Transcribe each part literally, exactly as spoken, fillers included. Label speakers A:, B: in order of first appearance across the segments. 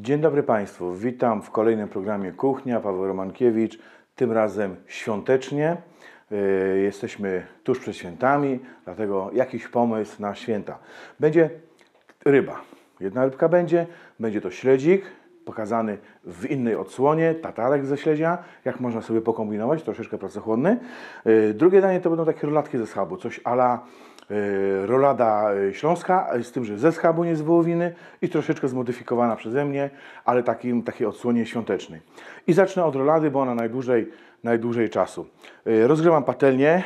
A: Dzień dobry Państwu, witam w kolejnym programie Kuchnia, Paweł Romankiewicz, tym razem świątecznie. Jesteśmy tuż przed świętami, dlatego jakiś pomysł na święta. Będzie ryba, jedna rybka będzie, będzie to śledzik, pokazany w innej odsłonie, tatarek ze śledzia, jak można sobie pokombinować, troszeczkę pracochłonny. Drugie danie to będą takie rolatki ze schabu, coś a la rolada śląska, z tym, że ze schabu, nie z wołowiny i troszeczkę zmodyfikowana przeze mnie, ale takim, takiej odsłonie świątecznej. I zacznę od rolady, bo ona najdłużej, najdłużej czasu. Rozgrzewam patelnię,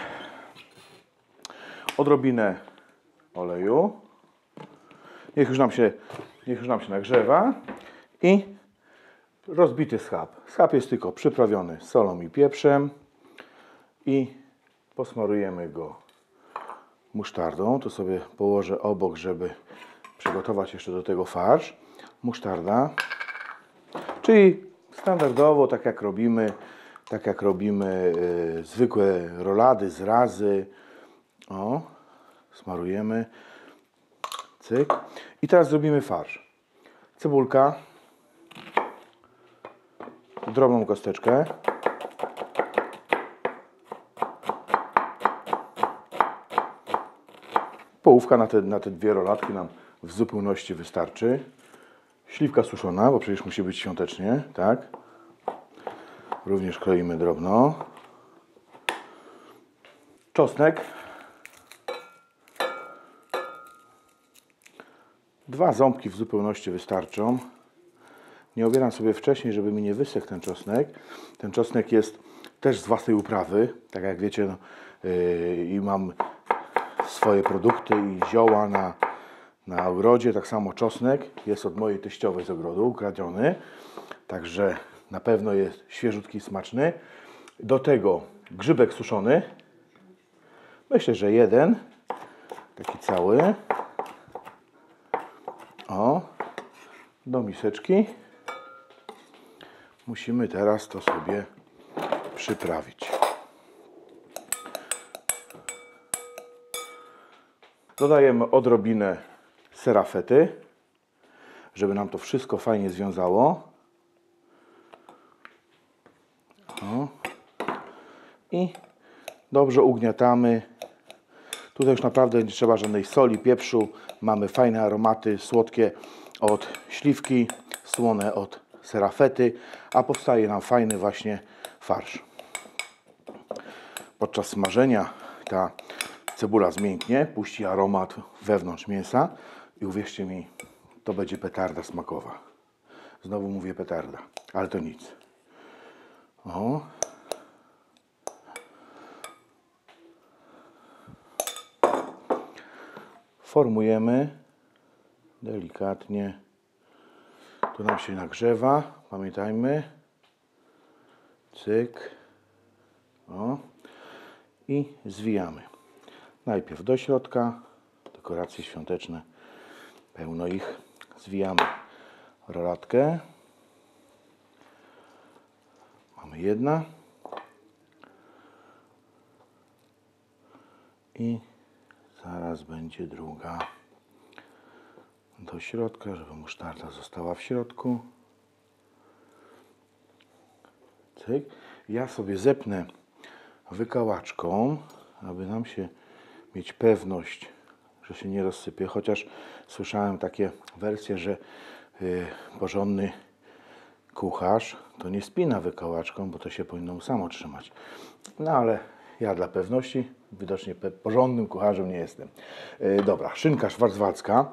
A: odrobinę oleju, niech już nam się, niech już nam się nagrzewa i rozbity schab. Schab jest tylko przyprawiony solą i pieprzem i posmarujemy go musztardą. To sobie położę obok, żeby przygotować jeszcze do tego farsz. Musztarda, czyli standardowo, tak jak robimy, tak jak robimy yy, zwykłe rolady, zrazy. O, smarujemy. Cyk. I teraz zrobimy farsz. Cebulka, drobną kosteczkę, połówka na te, na te dwie rolatki nam w zupełności wystarczy. Śliwka suszona, bo przecież musi być świątecznie, tak? Również kroimy drobno. Czosnek. Dwa ząbki w zupełności wystarczą. Nie obieram sobie wcześniej, żeby mi nie wysechł ten czosnek. Ten czosnek jest też z własnej uprawy, tak jak wiecie, no, yy, i mam swoje produkty i zioła na, na ogrodzie. Tak samo czosnek jest od mojej teściowej z ogrodu, ukradziony. Także na pewno jest świeżutki i smaczny. Do tego grzybek suszony. Myślę, że jeden. Taki cały. O. Do miseczki. Musimy teraz to sobie przyprawić. Dodajemy odrobinę sera fety, żeby nam to wszystko fajnie związało. O. I dobrze ugniatamy. Tutaj już naprawdę nie trzeba żadnej soli, pieprzu. Mamy fajne aromaty słodkie od śliwki, słone od sera fety, a powstaje nam fajny właśnie farsz. Podczas smażenia ta cebula zmięknie, puści aromat wewnątrz mięsa i uwierzcie mi, to będzie petarda smakowa. Znowu mówię petarda, ale to nic. O. Formujemy delikatnie. Tu nam się nagrzewa, pamiętajmy. Cyk. O. I zwijamy. Najpierw do środka, dekoracje świąteczne, pełno ich. Zwijamy rolatkę. Mamy jedna. I zaraz będzie druga. Do środka, żeby musztarda została w środku. Cyk. Ja sobie zepnę wykałaczką, aby nam się mieć pewność, że się nie rozsypie, chociaż słyszałem takie wersje, że yy, porządny kucharz to nie spina wykałaczką, bo to się powinno samo trzymać. No ale ja dla pewności widocznie porządnym kucharzem nie jestem. Yy, dobra, szynka szwarcwaldzka.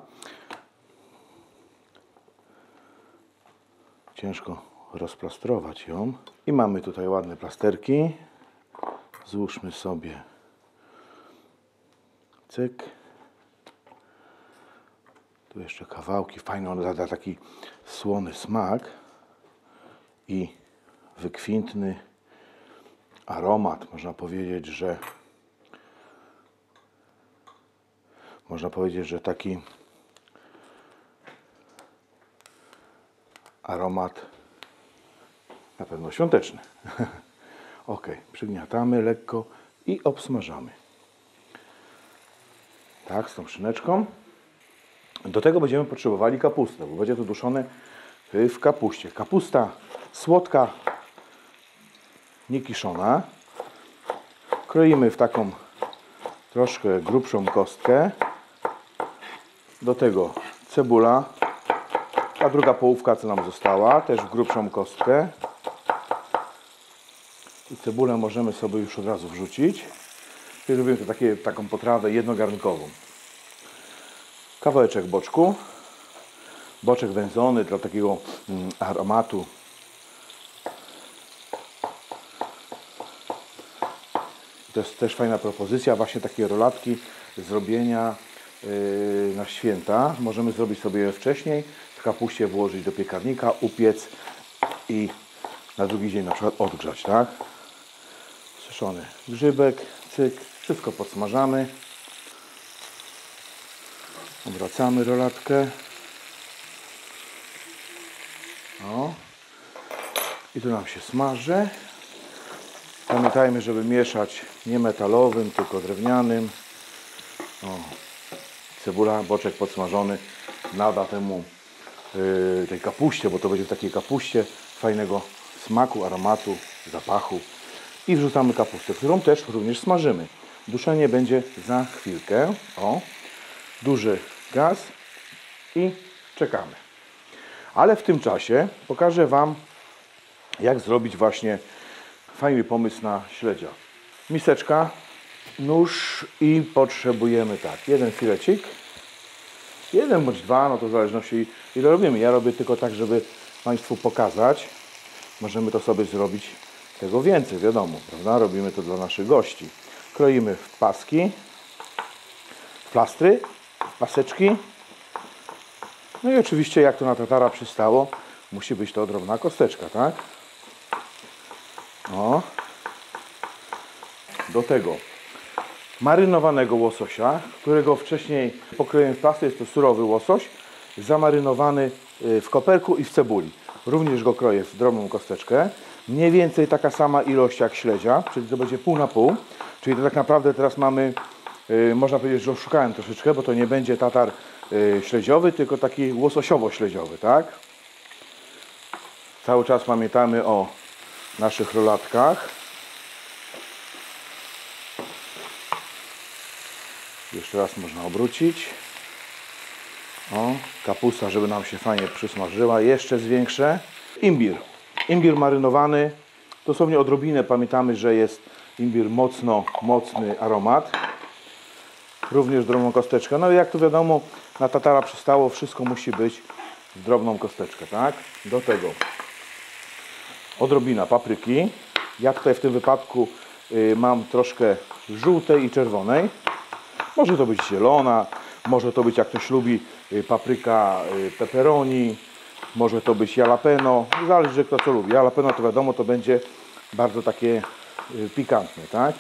A: Ciężko rozplastrować ją. I mamy tutaj ładne plasterki. Złóżmy sobie. Cyk. Tu jeszcze kawałki. Fajny, on zada taki słony smak i wykwintny aromat. Można powiedzieć, że można powiedzieć, że taki aromat na pewno świąteczny. Ok, przygniatamy lekko i obsmażamy. Tak, z tą szyneczką. Do tego będziemy potrzebowali kapustę, bo będzie to duszone w kapuście. Kapusta słodka, niekiszona. Kroimy w taką troszkę grubszą kostkę. Do tego cebula. Ta druga połówka, co nam została, też w grubszą kostkę. I cebulę możemy sobie już od razu wrzucić. Czyli robimy to takie, taką potrawę jednogarnkową. Kawałeczek boczku. Boczek wędzony dla takiego mm, aromatu. To jest też fajna propozycja, właśnie takie rolatki zrobienia yy, na święta. Możemy zrobić sobie je wcześniej, w kapuście włożyć do piekarnika, upiec i na drugi dzień na przykład odgrzać, tak? Suszony grzybek, cyk, wszystko podsmażamy. Obracamy rolatkę. O. I tu nam się smaży. Pamiętajmy, żeby mieszać nie metalowym, tylko drewnianym. O. Cebula, boczek podsmażony nada temu yy, tej kapuście, bo to będzie w takiej kapuście fajnego smaku, aromatu, zapachu. I wrzucamy kapustę, którą też również smażymy. Duszenie będzie za chwilkę. O. Duży gaz i czekamy. Ale w tym czasie pokażę Wam, jak zrobić właśnie fajny pomysł na śledzia. Miseczka, nóż i potrzebujemy tak, jeden filecik, jeden bądź dwa, no to w zależności ile robimy. Ja robię tylko tak, żeby Państwu pokazać. Możemy to sobie zrobić tego więcej, wiadomo, prawda? Robimy to dla naszych gości. Kroimy w paski, w plastry, paseczki. No i oczywiście, jak to na tatara przystało, musi być to drobna kosteczka, tak? O. Do tego marynowanego łososia, którego wcześniej pokroję w plastry. Jest to surowy łosoś, zamarynowany w koperku i w cebuli. Również go kroję w drobną kosteczkę. Mniej więcej taka sama ilość jak śledzia, czyli to będzie pół na pół. Czyli to tak naprawdę teraz mamy, yy, można powiedzieć, że oszukałem troszeczkę, bo to nie będzie tatar yy, śledziowy, tylko taki łososiowo-śledziowy, tak? Cały czas pamiętamy o naszych rolatkach. Jeszcze raz można obrócić. O, kapusta, żeby nam się fajnie przysmażyła. Jeszcze zwiększę. Imbir. Imbir marynowany. Dosłownie odrobinę pamiętamy, że jest imbir mocno, mocny aromat. Również drobną kosteczkę. No i jak to wiadomo, na tatara przystało, wszystko musi być w drobną kosteczkę, tak? Do tego odrobina papryki. Ja tutaj w tym wypadku y, mam troszkę żółtej i czerwonej. Może to być zielona, może to być, jak ktoś lubi, y, papryka y, pepperoni, może to być jalapeno, zależy kto co lubi. Jalapeno to wiadomo, to będzie bardzo takie y, pikantne, tak?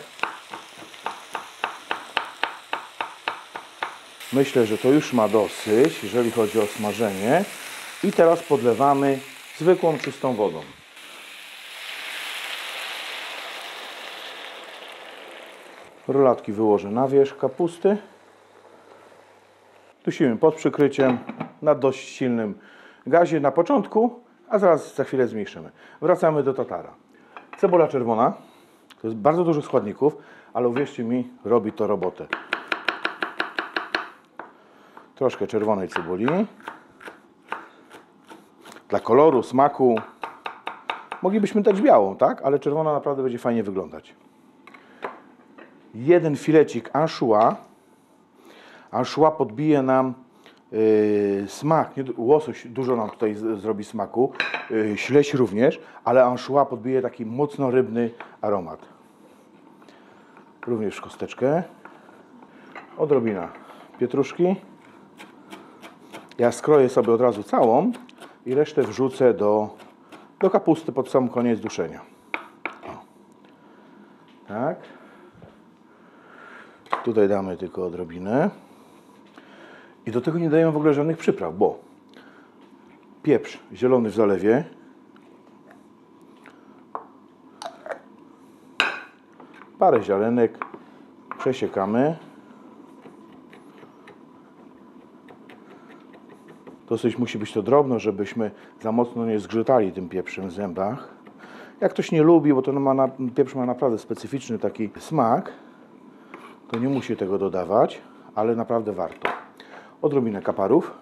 A: Myślę, że to już ma dosyć, jeżeli chodzi o smażenie. I teraz podlewamy zwykłą, czystą wodą. Rolatki wyłożę na wierzch kapusty. Dusimy pod przykryciem na dość silnym gazie na początku, a zaraz za chwilę zmniejszymy. Wracamy do tatara. Cebula czerwona. To jest bardzo dużo składników, ale uwierzcie mi, robi to robotę. Troszkę czerwonej cebuli. Dla koloru, smaku. Moglibyśmy dać białą, tak? Ale czerwona naprawdę będzie fajnie wyglądać. Jeden filecik anchois. Anchois podbije nam yy, smak. Nie, łosoś dużo nam tutaj z, zrobi smaku. Yy, śledź również, ale anchois podbije taki mocno rybny aromat. Również kosteczkę. Odrobina pietruszki. Ja skroję sobie od razu całą i resztę wrzucę do, do kapusty pod sam koniec duszenia. O. Tak. Tutaj damy tylko odrobinę. I do tego nie dajemy w ogóle żadnych przypraw, bo pieprz zielony w zalewie, parę ziarenek przesiekamy. Dosyć musi być to drobno, żebyśmy za mocno nie zgrzytali tym pieprzem w zębach. Jak ktoś nie lubi, bo to ma na, pieprz ma naprawdę specyficzny taki smak, to nie musi tego dodawać, ale naprawdę warto. Odrobinę kaparów.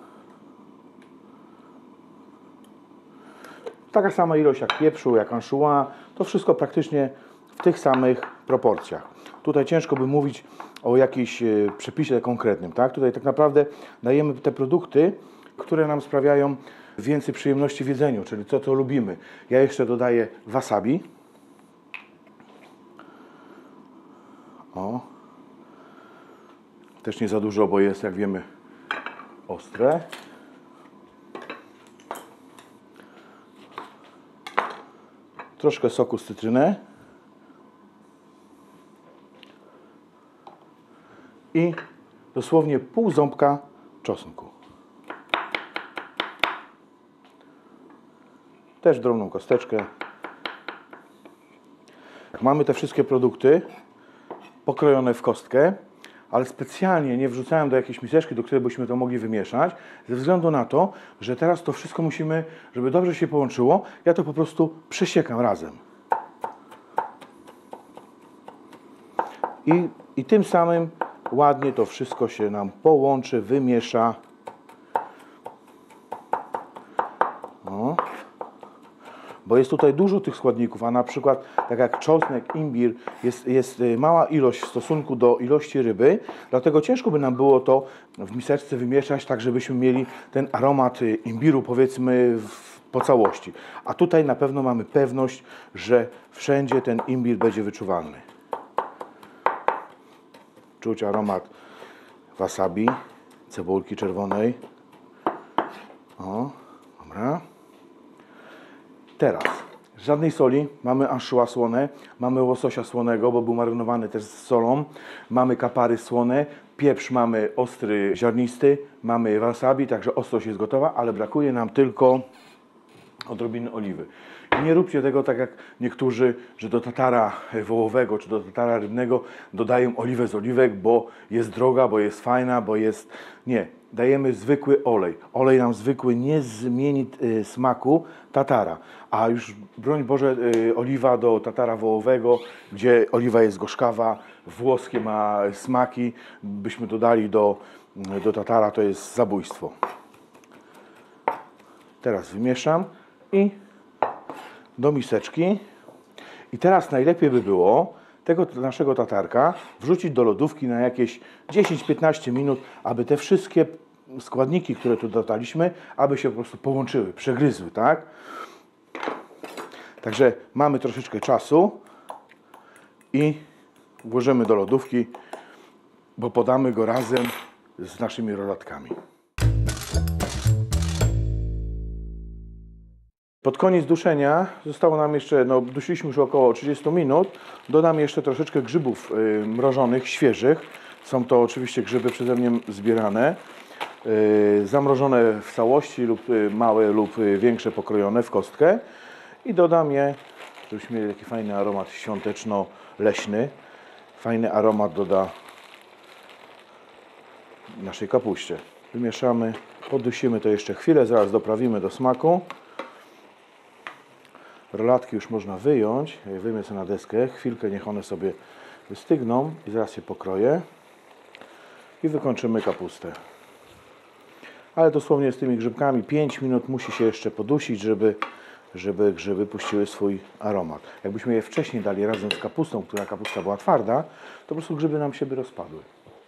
A: Taka sama ilość jak pieprzu, jak anchois, to wszystko praktycznie w tych samych proporcjach. Tutaj ciężko by mówić o jakimś przepisie konkretnym, tak? Tutaj tak naprawdę dajemy te produkty, które nam sprawiają więcej przyjemności w jedzeniu, czyli to, co lubimy. Ja jeszcze dodaję wasabi. O. Też nie za dużo, bo jest, jak wiemy, ostre. Troszkę soku z cytryny. I dosłownie pół ząbka czosnku. Też drobną kosteczkę. Mamy te wszystkie produkty pokrojone w kostkę, ale specjalnie nie wrzucałem do jakiejś miseczki, do której byśmy to mogli wymieszać, ze względu na to, że teraz to wszystko musimy, żeby dobrze się połączyło, ja to po prostu przesiekam razem. I, i tym samym ładnie to wszystko się nam połączy, wymiesza. O. Bo jest tutaj dużo tych składników, a na przykład tak jak czosnek, imbir, jest, jest mała ilość w stosunku do ilości ryby, dlatego ciężko by nam było to w miseczce wymieszać tak, żebyśmy mieli ten aromat imbiru, powiedzmy, w, po całości. A tutaj na pewno mamy pewność, że wszędzie ten imbir będzie wyczuwalny. Czuć aromat wasabi, cebulki czerwonej. O, dobra. Teraz żadnej soli, mamy anchois słone, mamy łososia słonego, bo był marynowany też z solą, mamy kapary słone, pieprz mamy ostry, ziarnisty, mamy wasabi, także ostrość jest gotowa, ale brakuje nam tylko odrobiny oliwy. I nie róbcie tego tak jak niektórzy, że do tatara wołowego czy do tatara rybnego dodają oliwę z oliwek, bo jest droga, bo jest fajna, bo jest... Nie, dajemy zwykły olej. Olej nam zwykły nie zmieni y, smaku tatara. A już, broń Boże, y, oliwa do tatara wołowego, gdzie oliwa jest gorzkawa, włoskie ma smaki, byśmy dodali do, do tatara, to jest zabójstwo. Teraz wymieszam i do miseczki. I teraz najlepiej by było tego naszego tatarka wrzucić do lodówki na jakieś dziesięć piętnaście minut, aby te wszystkie składniki, które tu dodaliśmy, aby się po prostu połączyły, przegryzły, tak? Także mamy troszeczkę czasu i włożymy do lodówki, bo podamy go razem z naszymi rolatkami. Pod koniec duszenia zostało nam jeszcze, no dusiliśmy już około trzydzieści minut, dodam jeszcze troszeczkę grzybów y, mrożonych, świeżych. Są to oczywiście grzyby przeze mnie zbierane, y, zamrożone w całości lub y, małe lub y, większe pokrojone w kostkę. I dodam je, żebyśmy mieli taki fajny aromat świąteczno-leśny. Fajny aromat doda naszej kapuście. Wymieszamy, podusimy to jeszcze chwilę, zaraz doprawimy do smaku. Rolatki już można wyjąć, ja je wyjmę sobie na deskę, chwilkę niech one sobie wystygną i zaraz je pokroję i wykończymy kapustę. Ale dosłownie z tymi grzybkami pięć minut musi się jeszcze podusić, żeby, żeby grzyby puściły swój aromat. Jakbyśmy je wcześniej dali razem z kapustą, która kapusta była twarda, to po prostu grzyby nam się by rozpadły.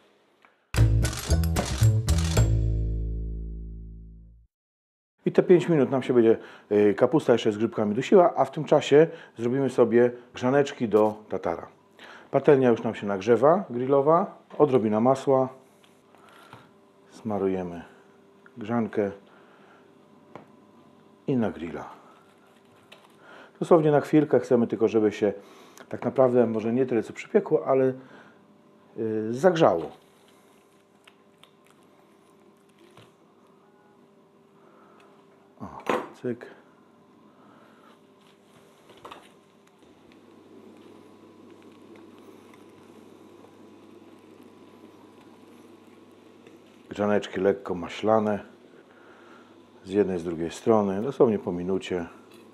A: I te pięć minut nam się będzie kapusta jeszcze z grzybkami dusiła, a w tym czasie zrobimy sobie grzaneczki do tatara. Patelnia już nam się nagrzewa, grillowa, odrobina masła, smarujemy grzankę i na grilla. Dosłownie na chwilkę chcemy tylko, żeby się tak naprawdę może nie tyle co przypiekło, ale yy, zagrzało. O, cyk. Grzaneczki lekko maślane. jednej, z drugiej strony, dosłownie po minucie.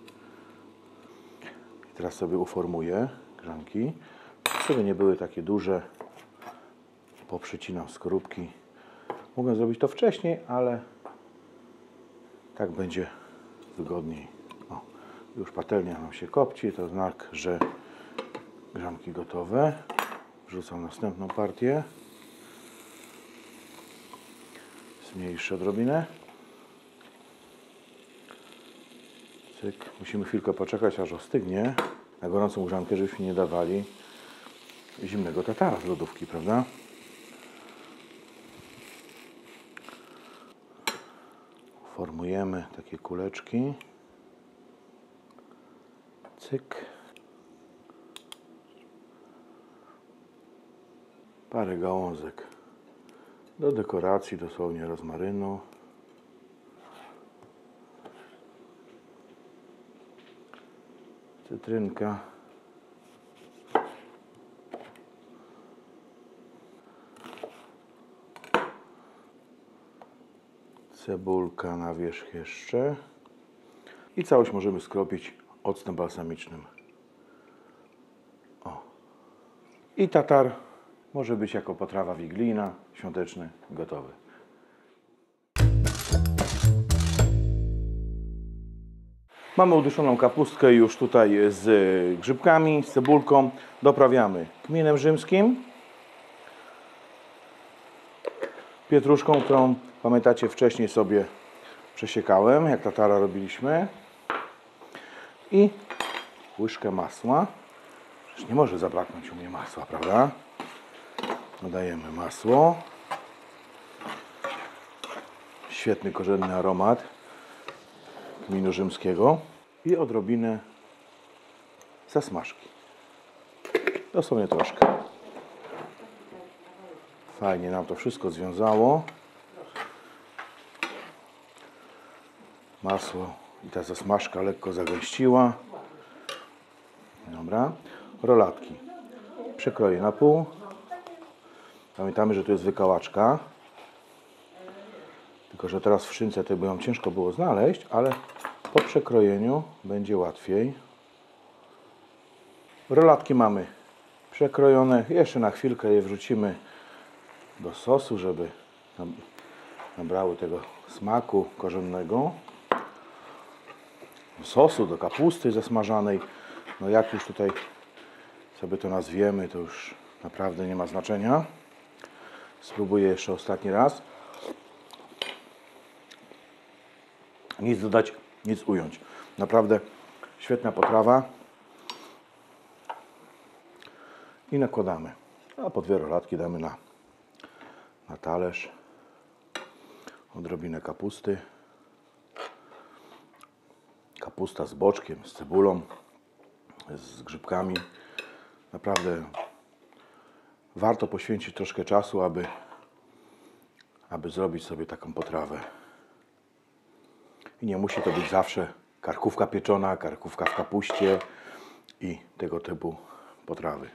A: I teraz sobie uformuję grzanki, żeby nie były takie duże. Poprzycinam skorupki. Mogę zrobić to wcześniej, ale tak będzie wygodniej. O, już patelnia nam się kopci, to znak, że grzanki gotowe. Wrzucam następną partię. Zmniejszę odrobinę. Cyk. Musimy chwilkę poczekać, aż ostygnie. Na gorącą grzankę, żebyśmy nie dawali zimnego tatara z lodówki, prawda? Formujemy takie kuleczki. Cyk. Parę gałązek do dekoracji, dosłownie rozmarynu. Cytrynka. Cebulka na wierzch jeszcze. I całość możemy skropić octem balsamicznym. O. I tatar może być jako potrawa wigilijna, świąteczny, gotowy. Mamy uduszoną kapustkę już tutaj z grzybkami, z cebulką. Doprawiamy kminem rzymskim, pietruszką, którą pamiętacie wcześniej sobie przesiekałem, jak tatara robiliśmy. I łyżkę masła. Przecież nie może zabraknąć u mnie masła, prawda? Dodajemy masło. Świetny, korzenny aromat kminu rzymskiego. I odrobinę zasmażki. Dosłownie troszkę. Fajnie nam to wszystko związało. Masło i ta zasmażka lekko zagęściła. Dobra. Rolatki przekroję na pół. Pamiętamy, że to jest wykałaczka. Tylko że teraz w szynce to by ją ciężko było znaleźć, ale po przekrojeniu będzie łatwiej. Rolatki mamy przekrojone. Jeszcze na chwilkę je wrzucimy do sosu, żeby nabrały tego smaku korzennego. Sosu do kapusty zasmażanej. No jak już tutaj sobie to nazwiemy, to już naprawdę nie ma znaczenia. Spróbuję jeszcze ostatni raz. Nic dodać, nic ująć. Naprawdę świetna potrawa. I nakładamy. A po dwie rolatki damy na, na talerz. Odrobinę kapusty. Kapusta z boczkiem, z cebulą, z grzybkami. Naprawdę warto poświęcić troszkę czasu, aby, aby zrobić sobie taką potrawę. I nie musi to być zawsze karkówka pieczona, karkówka w kapuście i tego typu potrawy.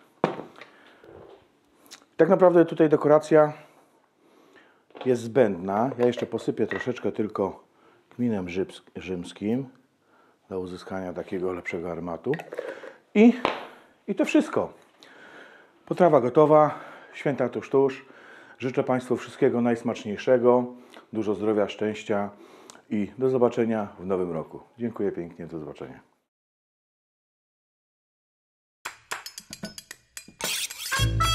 A: Tak naprawdę tutaj dekoracja jest zbędna. Ja jeszcze posypię troszeczkę tylko kminem rzymskim dla uzyskania takiego lepszego aromatu. I, i to wszystko. Potrawa gotowa, święta tuż tuż. Życzę Państwu wszystkiego najsmaczniejszego, dużo zdrowia, szczęścia i do zobaczenia w nowym roku. Dziękuję pięknie, do zobaczenia.